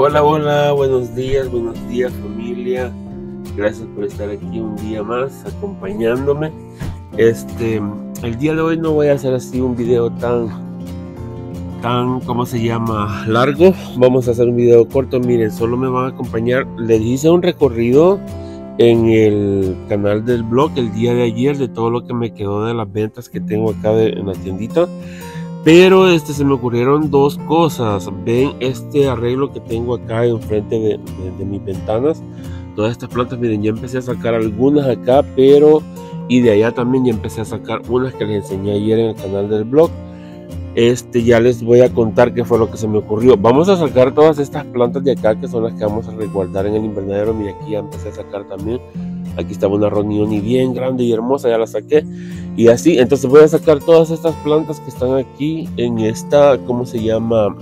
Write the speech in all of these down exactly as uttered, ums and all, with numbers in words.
Hola, hola, buenos días, buenos días familia. Gracias por estar aquí un día más acompañándome. Este, el día de hoy no voy a hacer así un video tan, tan, ¿cómo se llama? Largo. Vamos a hacer un video corto. Miren, solo me van a acompañar. Les hice un recorrido en el canal del blog el día de ayer de todo lo que me quedó de las ventas que tengo acá de, en la tiendita. Pero este se me ocurrieron dos cosas. Ven este arreglo que tengo acá enfrente de, de, de mis ventanas. Todas estas plantas, miren, ya empecé a sacar algunas acá, pero y de allá también ya empecé a sacar unas que les enseñé ayer en el canal del blog. Este ya les voy a contar qué fue lo que se me ocurrió. Vamos a sacar todas estas plantas de acá que son las que vamos a resguardar en el invernadero. Mira, aquí ya empecé a sacar también. Aquí estaba una Ronioni bien grande y hermosa, ya la saqué. Y así, entonces voy a sacar todas estas plantas que están aquí en esta, ¿cómo se llama?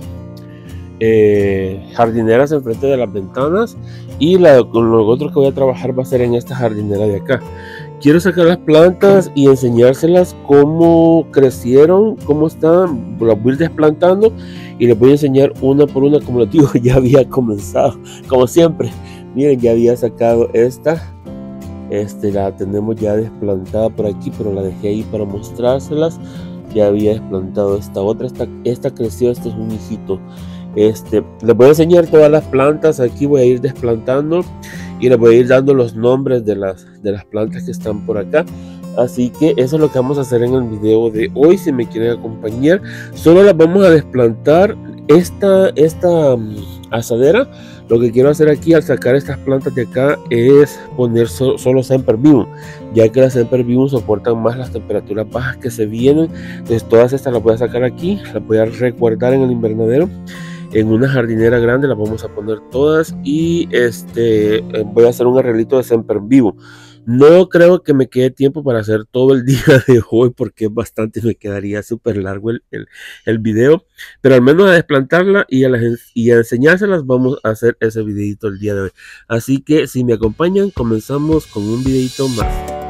Eh, jardineras enfrente de las ventanas. Y la, con lo otro que voy a trabajar va a ser en esta jardinera de acá. Quiero sacar las plantas y enseñárselas cómo crecieron, cómo están. Las voy a ir desplantando y les voy a enseñar una por una. Como les digo, ya había comenzado, como siempre. Miren, ya había sacado esta. Este, la tenemos ya desplantada por aquí, pero la dejé ahí para mostrárselas. Ya había desplantado esta otra, esta, esta creció, este es un hijito. Este, les voy a enseñar todas las plantas, aquí voy a ir desplantando y les voy a ir dando los nombres de las, de las plantas que están por acá. Así que eso es lo que vamos a hacer en el video de hoy. Si me quieren acompañar, solo las vamos a desplantar. Esta, esta um, asadera, lo que quiero hacer aquí al sacar estas plantas de acá es poner so, solo Sempervivum, ya que las Sempervivum soportan más las temperaturas bajas que se vienen. Entonces todas estas las voy a sacar aquí, las voy a resguardar en el invernadero. En una jardinera grande las vamos a poner todas y este voy a hacer un arreglito de Sempervivum. No creo que me quede tiempo para hacer todo el día de hoy porque es bastante, me quedaría súper largo el, el, el video, pero al menos a desplantarla y a, las, y a enseñárselas vamos a hacer ese videito el día de hoy. Así que si me acompañan, comenzamos con un videito más.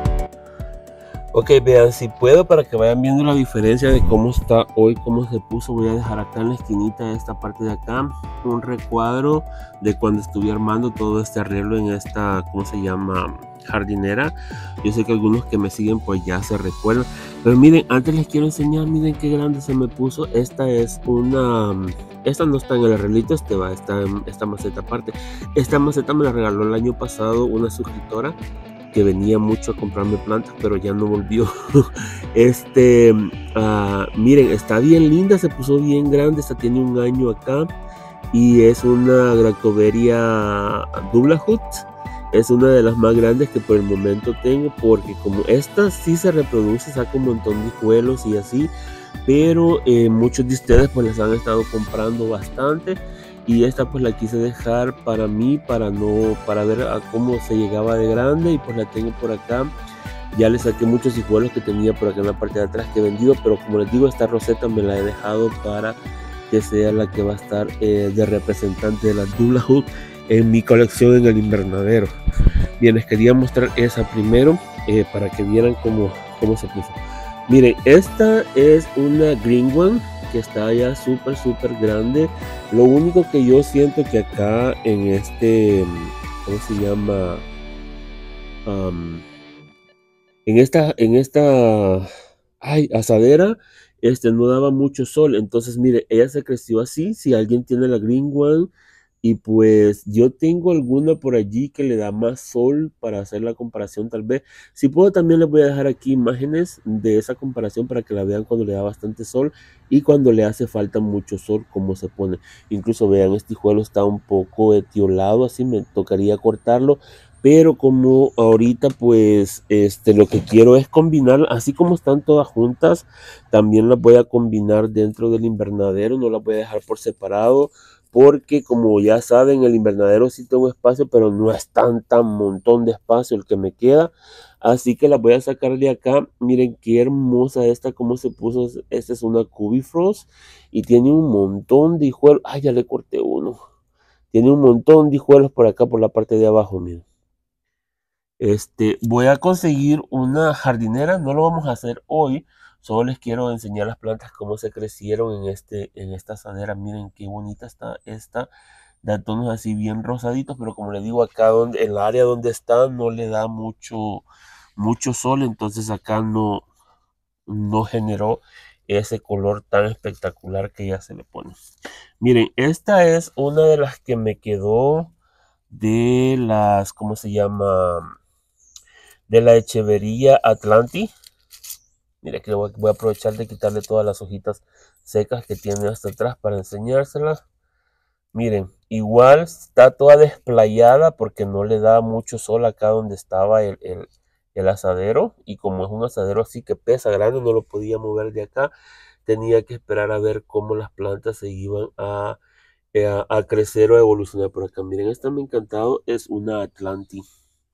Ok, vean, si puedo, para que vayan viendo la diferencia de cómo está hoy, cómo se puso. Voy a dejar acá en la esquinita de esta parte de acá un recuadro de cuando estuve armando todo este arreglo en esta, ¿cómo se llama? Jardinera. Yo sé que algunos que me siguen pues ya se recuerdan, pero miren, antes les quiero enseñar, miren qué grande se me puso. Esta es una, esta no está en el arreglito, este va, está en esta maceta aparte. Esta maceta me la regaló el año pasado una suscriptora que venía mucho a comprarme plantas, pero ya no volvió. Este, uh, miren, está bien linda, se puso bien grande. Esta tiene un año acá y es una Gractoveria Dublahut. Es una de las más grandes que por el momento tengo, porque como esta sí se reproduce, saca un montón de hijuelos y así, pero eh, muchos de ustedes pues les han estado comprando bastante. Y esta pues la quise dejar para mí, para no, para ver a cómo se llegaba de grande, y pues la tengo por acá. Ya le saqué muchos hijuelos que tenía por acá en la parte de atrás que he vendido, pero como les digo, esta roseta me la he dejado para que sea la que va a estar eh, de representante de la Dublahut en mi colección en el invernadero. Bien, les quería mostrar esa primero eh, para que vieran cómo, cómo se puso. Miren, esta es una Green One que está ya súper súper grande. Lo único que yo siento que acá en este, ¿cómo se llama? Um, en esta, en esta, ay, asadera, este no daba mucho sol. Entonces, mire, ella se creció así. Si alguien tiene la Green One, y pues yo tengo alguna por allí que le da más sol para hacer la comparación tal vez. Si puedo también les voy a dejar aquí imágenes de esa comparación para que la vean cuando le da bastante sol y cuando le hace falta mucho sol, cómo se pone. Incluso vean, este hijuelo está un poco etiolado, así me tocaría cortarlo. Pero como ahorita pues este lo que quiero es combinar, así como están todas juntas, también las voy a combinar dentro del invernadero, no las voy a dejar por separado. Porque como ya saben, el invernadero sí tengo espacio, pero no es tan tan montón de espacio el que me queda. Así que la voy a sacar de acá. Miren qué hermosa esta, cómo se puso. Esta es una Cubifrost y tiene un montón de hijuelos. Ay, ya le corté uno. Tiene un montón de hijuelos por acá, por la parte de abajo, miren. Este, voy a conseguir una jardinera, no lo vamos a hacer hoy. Solo les quiero enseñar las plantas cómo se crecieron en, este, en esta asadera. Miren qué bonita está esta. da tonos así bien rosaditos, pero como les digo, acá donde, en la área donde está no le da mucho, mucho sol, entonces acá no, no generó ese color tan espectacular que ya se le pone. Miren, esta es una de las que me quedó de las, ¿cómo se llama? De la Echeveria Atlanti. Mire que voy, voy a aprovechar de quitarle todas las hojitas secas que tiene hasta atrás para enseñárselas. Miren, igual está toda desplayada porque no le da mucho sol acá donde estaba el, el, el asadero. Y como es un asadero así que pesa grande, no lo podía mover de acá. Tenía que esperar a ver cómo las plantas se iban a, a, a crecer o a evolucionar por acá. Miren, esta me ha encantado, es una Atlanti.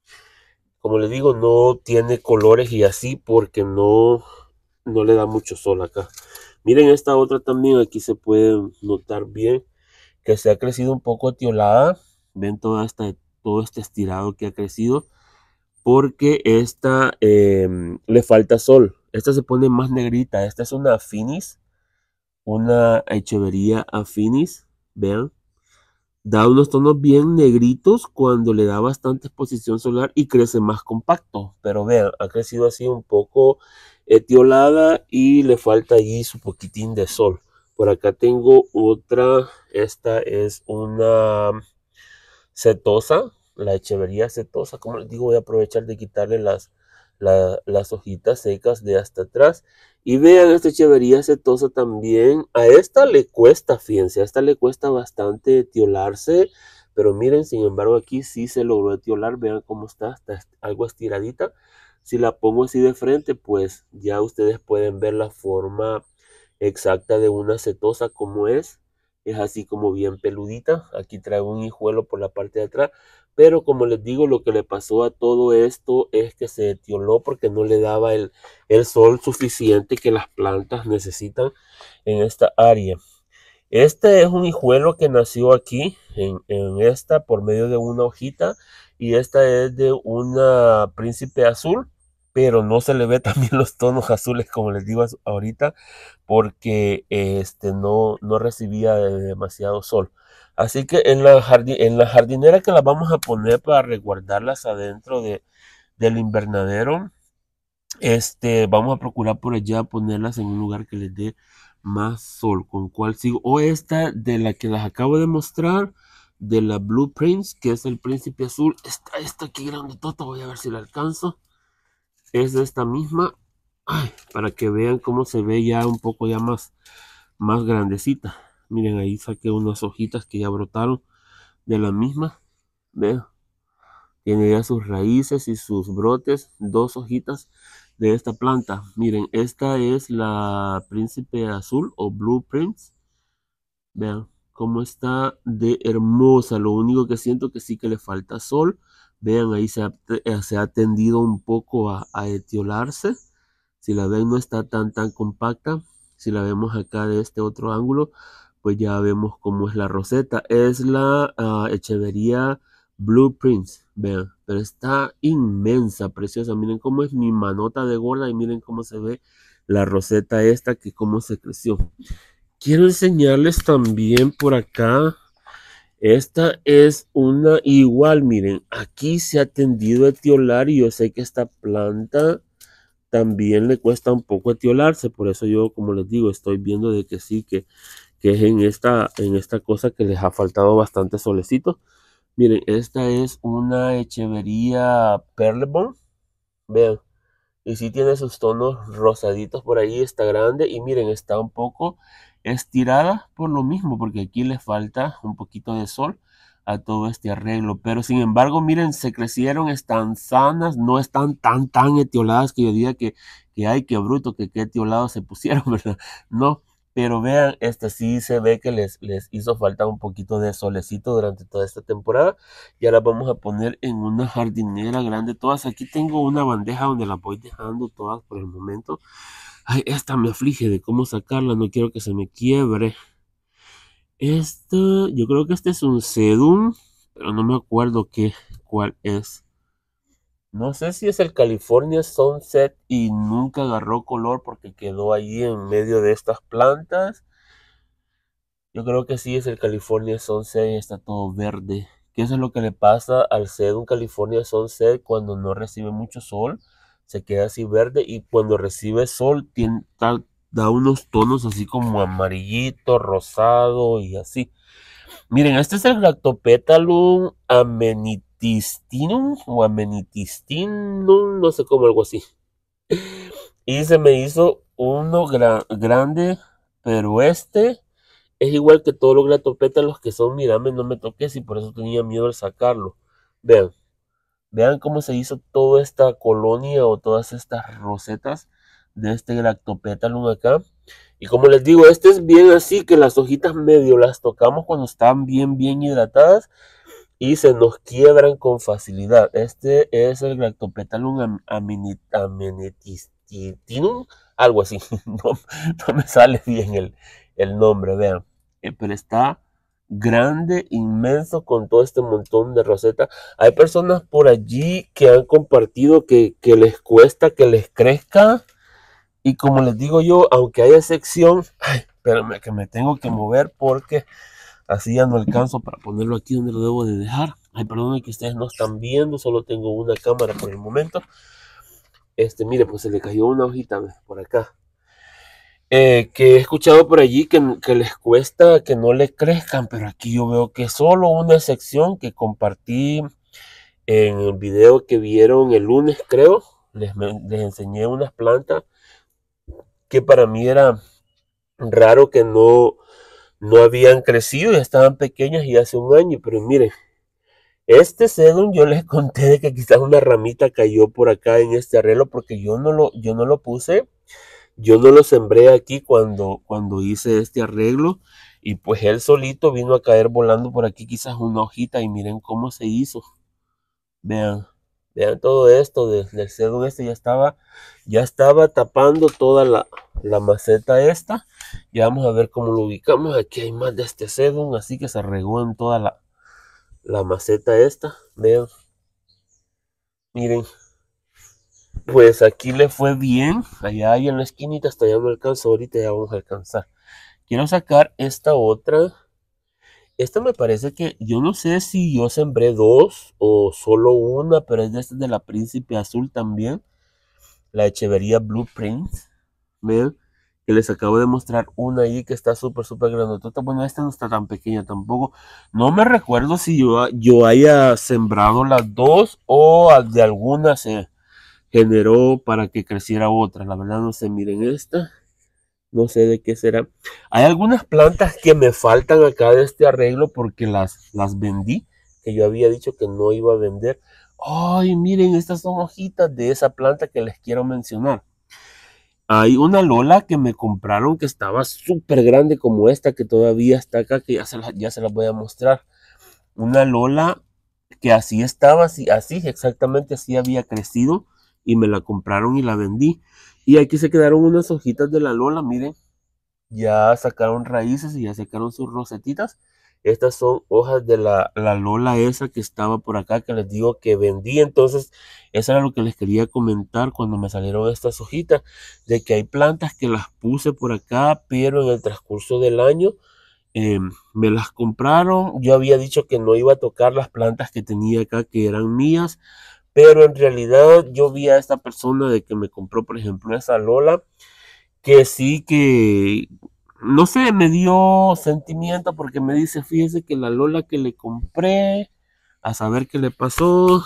Como les digo, no tiene colores y así porque no, no le da mucho sol acá. Miren esta otra también, aquí se puede notar bien que se ha crecido un poco atiolada. Ven toda esta, todo este estirado que ha crecido porque esta eh, le falta sol. Esta se pone más negrita. Esta es una Affinis, una Echeveria Affinis. Vean, da unos tonos bien negritos cuando le da bastante exposición solar y crece más compacto. Pero vean, ha crecido así un poco etiolada y le falta allí su poquitín de sol. Por acá tengo otra. Esta es una setosa, la Echeveria setosa. Como les digo, voy a aprovechar de quitarle las, la, las hojitas secas de hasta atrás. Y vean, esta Echeveria setosa también, a esta le cuesta, fíjense, a esta le cuesta bastante etiolarse, pero miren, sin embargo, aquí sí se logró etiolar. Vean cómo está, está algo estiradita. Si la pongo así de frente, pues ya ustedes pueden ver la forma exacta de una setosa como es. Es así como bien peludita. Aquí traigo un hijuelo por la parte de atrás. Pero como les digo, lo que le pasó a todo esto es que se etioló porque no le daba el, el sol suficiente que las plantas necesitan en esta área. Este es un hijuelo que nació aquí, en, en esta, por medio de una hojita. Y esta es de una príncipe azul, pero no se le ve también los tonos azules, como les digo ahorita, porque este, no, no recibía de demasiado sol. Así que en la, jardin, en la jardinera que las vamos a poner para resguardarlas adentro de, del invernadero, este, vamos a procurar por allá ponerlas en un lugar que les dé más sol. ¿Con cuál sigo? O esta de la que las acabo de mostrar, de la Blueprints, que es el príncipe azul. Esta, esta aquí grande tota, voy a ver si la alcanzo. Es de esta misma. Ay, para que vean cómo se ve ya un poco ya más, más grandecita. Miren, ahí saqué unas hojitas que ya brotaron de la misma. Vean. Tiene ya sus raíces y sus brotes, dos hojitas de esta planta. Miren, esta es la príncipe azul o blueprints. Vean cómo está de hermosa. Lo único que siento que sí que le falta sol. Vean, ahí se ha, se ha tendido un poco a, a etiolarse. Si la ven, no está tan tan compacta. Si la vemos acá de este otro ángulo, pues ya vemos cómo es la roseta. Es la uh, Echeveria Blueprints. Vean, pero está inmensa, preciosa. Miren cómo es mi manota de gorda y miren cómo se ve la roseta esta, que cómo se creció. Quiero enseñarles también por acá. Esta es una igual, miren, aquí se ha tendido a etiolar y yo sé que esta planta también le cuesta un poco etiolarse, por eso yo, como les digo, estoy viendo de que sí, que, que es en esta, en esta cosa que les ha faltado bastante solecito. Miren, esta es una Echeveria Perlebon, vean, y sí tiene sus tonos rosaditos por ahí, está grande y miren, está un poco estirada por lo mismo, porque aquí le falta un poquito de sol a todo este arreglo, pero sin embargo, miren, se crecieron, están sanas, no están tan tan etioladas que yo diga que, que ay, qué bruto, que qué etiolados se pusieron, ¿verdad? No, pero vean, este sí se ve que les, les hizo falta un poquito de solecito durante toda esta temporada. Y ahora vamos a poner en una jardinera grande todas. Aquí tengo una bandeja donde las voy dejando todas por el momento. Ay, esta me aflige de cómo sacarla, no quiero que se me quiebre. Esta, yo creo que este es un sedum, pero no me acuerdo qué, cuál es. No sé si es el California Sunset y nunca agarró color porque quedó ahí en medio de estas plantas. Yo creo que sí es el California Sunset y está todo verde. Que eso es lo que le pasa al Sedum California Sunset cuando no recibe mucho sol. Se queda así verde y cuando recibe sol tiene, da, da unos tonos así como amarillito, rosado y así. Miren, este es el Lactopétalum amenitistinum o amenitistinum, no sé cómo, algo así. Y se me hizo uno gra- grande, pero este es igual que todos los Glactopétalos que son, mírame, no me toques y por eso tenía miedo de sacarlo. Vean, vean cómo se hizo toda esta colonia o todas estas rosetas de este Glactopétalum acá. Y como les digo, este es bien así que las hojitas medio las tocamos cuando están bien, bien hidratadas y se nos quiebran con facilidad. Este es el Glactopétalum am- ameni- amenetitinum, algo así. No, no me sale bien el, el nombre, vean. Eh, pero está grande, inmenso, con todo este montón de roseta. Hay personas por allí que han compartido que, que les cuesta que les crezca. Y como les digo yo, aunque haya sección, ay, espérame que me tengo que mover porque así ya no alcanzo para ponerlo aquí donde lo debo de dejar. Ay, perdón que ustedes no están viendo, solo tengo una cámara por el momento. Este, mire, pues se le cayó una hojita por acá. Eh, que he escuchado por allí que, que les cuesta que no le crezcan, pero aquí yo veo que solo una sección que compartí en el video que vieron el lunes, creo, les, les enseñé unas plantas que para mí era raro que no, no habían crecido, ya estaban pequeñas y hace un año, pero miren, este sedum yo les conté de que quizás una ramita cayó por acá en este arreglo porque yo no lo, yo no lo puse, yo no lo sembré aquí cuando, cuando hice este arreglo y pues él solito vino a caer volando por aquí quizás una hojita y miren cómo se hizo. Vean, vean todo esto de, del sedum este ya estaba, ya estaba tapando toda la, la maceta esta. Ya vamos a ver cómo lo ubicamos. Aquí hay más de este sedum, así que se regó en toda la, la maceta esta. Vean, miren, pues aquí le fue bien. Allá hay en la esquinita, hasta ya no alcanzo, ahorita ya vamos a alcanzar. Quiero sacar esta otra. Esta me parece que, yo no sé si yo sembré dos o solo una, pero es de esta de la Príncipe Azul también. La Echevería Blueprint. Vean, que les acabo de mostrar una ahí que está súper, súper grandotota. Bueno, esta no está tan pequeña tampoco. No me recuerdo si yo, yo haya sembrado las dos o de alguna se generó para que creciera otra. La verdad no sé, miren esta. No sé de qué será. Hay algunas plantas que me faltan acá de este arreglo porque las, las vendí, que yo había dicho que no iba a vender. Ay, miren, estas son hojitas de esa planta que les quiero mencionar. Hay una Lola que me compraron que estaba súper grande como esta que todavía está acá, que ya se, la, ya se las voy a mostrar. Una Lola que así estaba, así, así exactamente así había crecido y me la compraron y la vendí. Y aquí se quedaron unas hojitas de la Lola, miren. Ya sacaron raíces y ya sacaron sus rosetitas. Estas son hojas de la, la Lola esa que estaba por acá, que les digo que vendí. Entonces, eso era lo que les quería comentar cuando me salieron estas hojitas, de que hay plantas que las puse por acá, pero en el transcurso del año eh, me las compraron. Yo había dicho que no iba a tocar las plantas que tenía acá, que eran mías, pero en realidad yo vi a esta persona de que me compró, por ejemplo, esa Lola que sí que, no sé, me dio sentimiento porque me dice, fíjese que la Lola que le compré, a saber qué le pasó,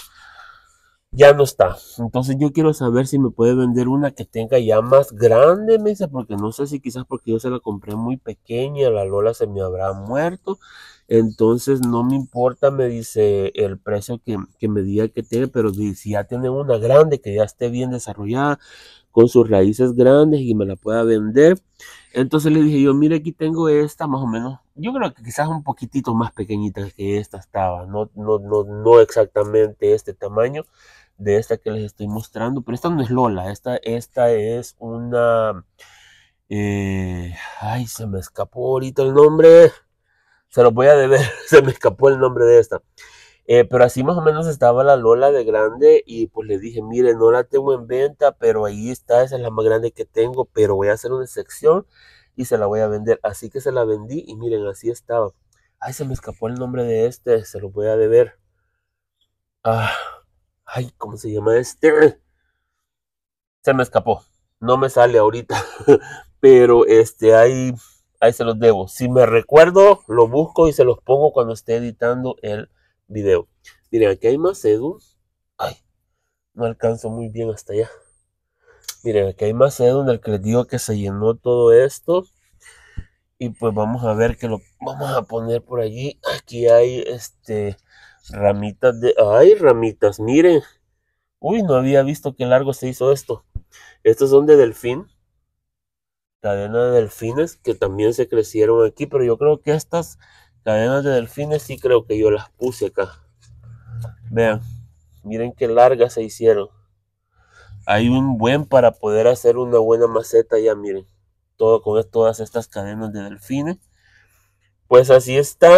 ya no está. Entonces yo quiero saber si me puede vender una que tenga ya más grande, me dice, porque no sé si quizás porque yo se la compré muy pequeña, la Lola se me habrá muerto. Entonces no me importa, me dice el precio que, que me diga que tiene, pero si ya tiene una grande, que ya esté bien desarrollada, con sus raíces grandes y me la pueda vender. Entonces le dije yo, mire, aquí tengo esta más o menos, yo creo que quizás un poquitito más pequeñita que esta estaba, no, no, no, no exactamente este tamaño de esta que les estoy mostrando, pero esta no es Lola, esta, esta es una, eh, ay, se me escapó ahorita el nombre, se lo voy a deber, se me escapó el nombre de esta. Eh, pero así más o menos estaba la Lola de grande y pues le dije, mire, no la tengo en venta, pero ahí está, esa es la más grande que tengo, pero voy a hacer una sección y se la voy a vender. Así que se la vendí y miren, así estaba. Ay, se me escapó el nombre de este, se lo voy a deber. Ah, ay, ¿cómo se llama este? Se me escapó, no me sale ahorita, pero este, ahí, ahí se los debo. Si me recuerdo, lo busco y se los pongo cuando esté editando el video. Miren, aquí hay más Edu. Ay, no alcanzo muy bien hasta allá. Miren, aquí hay más Edu en el que les digo que se llenó todo esto. Y pues vamos a ver que lo vamos a poner por allí. Aquí hay este ramitas de... ¡Ay, ramitas! Miren. Uy, no había visto qué largo se hizo esto. Estos son de delfín. Cadena de delfines que también se crecieron aquí. Pero yo creo que estas cadenas de delfines sí creo que yo las puse acá. Vean. Miren qué largas se hicieron. Hay un buen para poder hacer una buena maceta ya, miren. Todo con todas estas cadenas de delfines. Pues así está.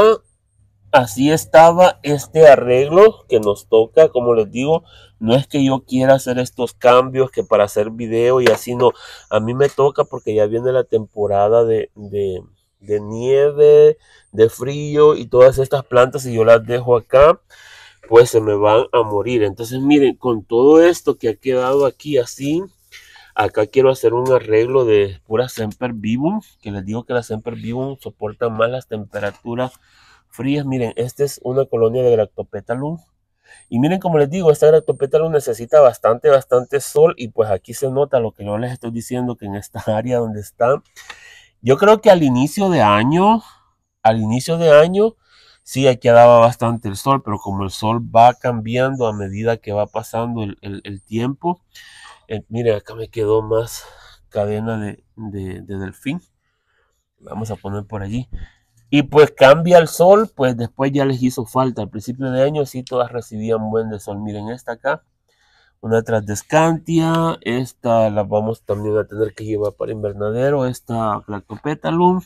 Así estaba este arreglo que nos toca. Como les digo, no es que yo quiera hacer estos cambios que para hacer video y así, no. A mí me toca porque ya viene la temporada de, de, de nieve, de frío, y todas estas plantas, si yo las dejo acá, pues se me van a morir. Entonces miren, con todo esto que ha quedado aquí así, acá quiero hacer un arreglo de pura Sempervivum, que les digo que las Sempervivum soportan más las temperaturas frías. Miren, esta es una colonia de Graptopetalum. Y miren, como les digo, esta Graptopetalum necesita bastante, bastante sol. Y pues aquí se nota lo que yo les estoy diciendo, que en esta área donde están, yo creo que al inicio de año, al inicio de año, sí, aquí daba bastante el sol. Pero como el sol va cambiando a medida que va pasando el, el, el tiempo, eh, miren, acá me quedó más cadena de, de, de delfín. Vamos a poner por allí. Y pues cambia el sol, pues después ya les hizo falta. Al principio de año sí todas recibían buen de sol. Miren esta acá, una Tradescantia. Esta la vamos también a tener que llevar para invernadero. Esta Graptopetalum.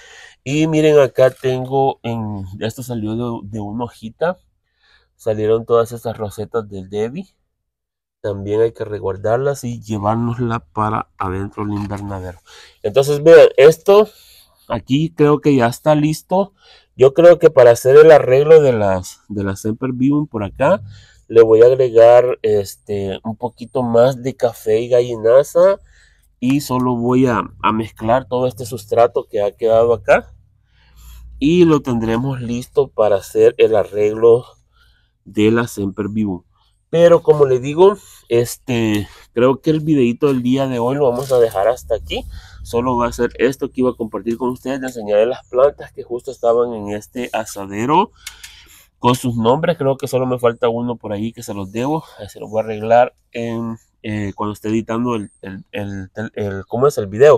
Y miren, acá tengo, en esto salió de, de una hojita. Salieron todas esas rosetas del Debbie. También hay que resguardarlas y llevárnosla para adentro del invernadero. Entonces vean, esto aquí creo que ya está listo. Yo creo que para hacer el arreglo de las de las Sempervivum por acá, le voy a agregar este un poquito más de café y gallinaza. Y solo voy a, a mezclar todo este sustrato que ha quedado acá. Y lo tendremos listo para hacer el arreglo de la Sempervivum. Pero como les digo, este, creo que el videito del día de hoy lo vamos a dejar hasta aquí. Solo va a ser esto que iba a compartir con ustedes, de enseñarles las plantas que justo estaban en este asadero con sus nombres. Creo que solo me falta uno por ahí que se los debo. Se los voy a arreglar en, eh, cuando esté editando el, el, el, el, el, ¿cómo es? el video.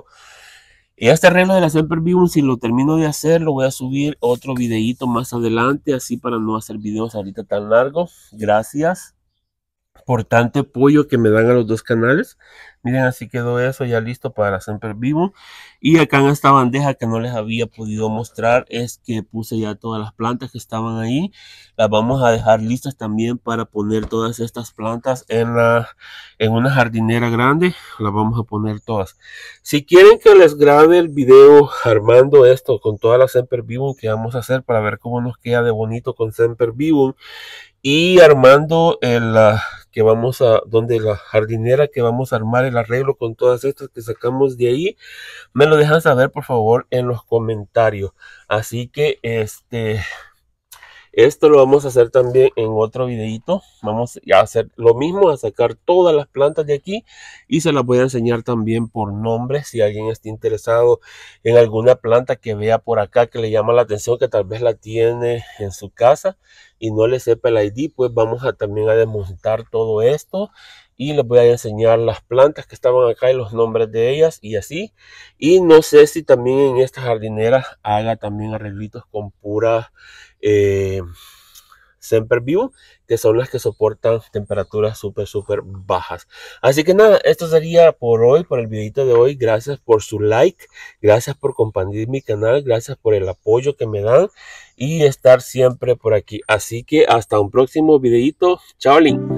Y este arreglo de la Sempervivum, si lo termino de hacer, lo voy a subir otro videito más adelante, así para no hacer videos ahorita tan largos. Gracias por tanto apoyo que me dan a los dos canales. Miren, así quedó eso ya listo para la Sempervivum. Y acá en esta bandeja que no les había podido mostrar, es que puse ya todas las plantas que estaban ahí. Las vamos a dejar listas también para poner todas estas plantas en, la, en una jardinera grande. Las vamos a poner todas. Si quieren que les grabe el video armando esto con todas las Sempervivum que vamos a hacer, para ver cómo nos queda de bonito con Sempervivum, y armando el uh, que vamos a, donde la jardinera que vamos a armar el arreglo con todas estas que sacamos de ahí, me lo dejan saber por favor en los comentarios. Así que este esto lo vamos a hacer también en otro videito. Vamos a hacer lo mismo, a sacar todas las plantas de aquí, y se las voy a enseñar también por nombre. Si alguien está interesado en alguna planta que vea por acá que le llama la atención, que tal vez la tiene en su casa y no le sepa el I D, pues vamos a también a desmontar todo esto y les voy a enseñar las plantas que estaban acá y los nombres de ellas y así. Y no sé si también en esta jardinera haga también arreglitos con pura eh, Sempervivum, que son las que soportan temperaturas súper súper bajas. Así que nada, esto sería por hoy, por el videito de hoy. Gracias por su like, gracias por compartir mi canal, gracias por el apoyo que me dan y estar siempre por aquí. Así que hasta un próximo videito. Chao, Link.